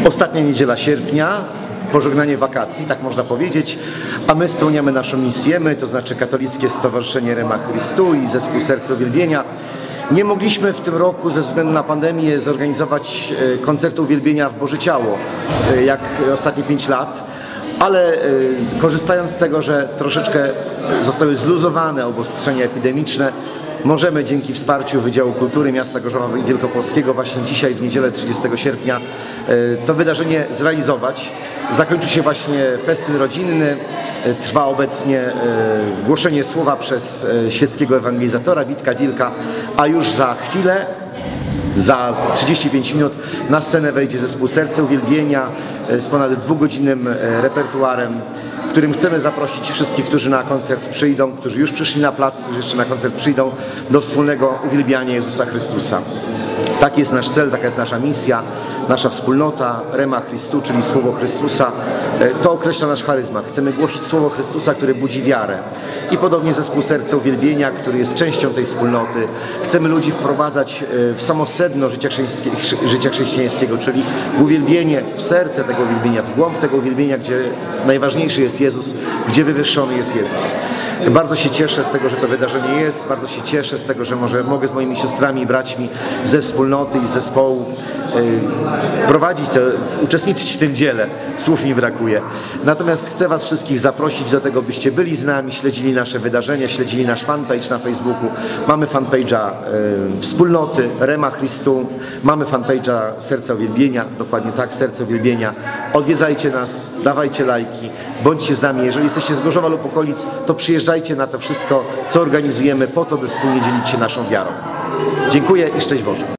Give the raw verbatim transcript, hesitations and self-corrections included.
Ostatnia niedziela sierpnia, pożegnanie wakacji, tak można powiedzieć, a my spełniamy naszą misję, my, to znaczy Katolickie Stowarzyszenie Rema Christu i Zespół Serce Uwielbienia. Nie mogliśmy w tym roku ze względu na pandemię zorganizować koncertu uwielbienia w Boże Ciało, jak ostatnie pięć lat, ale korzystając z tego, że troszeczkę zostały zluzowane obostrzenia epidemiczne, możemy dzięki wsparciu Wydziału Kultury Miasta Gorzowa Wielkopolskiego właśnie dzisiaj, w niedzielę trzydziestego sierpnia, to wydarzenie zrealizować. Zakończył się właśnie festyn rodzinny, trwa obecnie głoszenie słowa przez świeckiego ewangelizatora Witka Wilka, a już za chwilę, za trzydzieści pięć minut na scenę wejdzie Zespół Serce Uwielbienia z ponad dwugodzinnym repertuarem, w którym chcemy zaprosić wszystkich, którzy na koncert przyjdą, którzy już przyszli na plac, którzy jeszcze na koncert przyjdą, do wspólnego uwielbiania Jezusa Chrystusa. Taki jest nasz cel, taka jest nasza misja, nasza wspólnota Rema Christu, czyli Słowo Chrystusa. To określa nasz charyzmat. Chcemy głosić Słowo Chrystusa, które budzi wiarę. I podobnie Zespół Serce Uwielbienia, który jest częścią tej wspólnoty. Chcemy ludzi wprowadzać w samo sedno życia, życia chrześcijańskiego, czyli w uwielbienie, w serce tego uwielbienia, w głąb tego uwielbienia, gdzie najważniejszy jest Jezus, gdzie wywyższony jest Jezus. Bardzo się cieszę z tego, że to wydarzenie jest, bardzo się cieszę z tego, że może mogę z moimi siostrami i braćmi ze wspólnoty i z zespołu yy, prowadzić to, uczestniczyć w tym dziele. Słów mi brakuje. Natomiast chcę Was wszystkich zaprosić do tego, byście byli z nami, śledzili nasze wydarzenia, śledzili nasz fanpage na Facebooku. Mamy fanpage'a yy, wspólnoty Rema Christu, mamy fanpage'a Serca Uwielbienia, dokładnie tak, Serce Uwielbienia. Odwiedzajcie nas, dawajcie lajki, bądźcie z nami. Jeżeli jesteście z Gorzowa lub okolic, to przyjeżdżajcie na to wszystko, co organizujemy po to, by wspólnie dzielić się naszą wiarą. Dziękuję i szczęść Boże.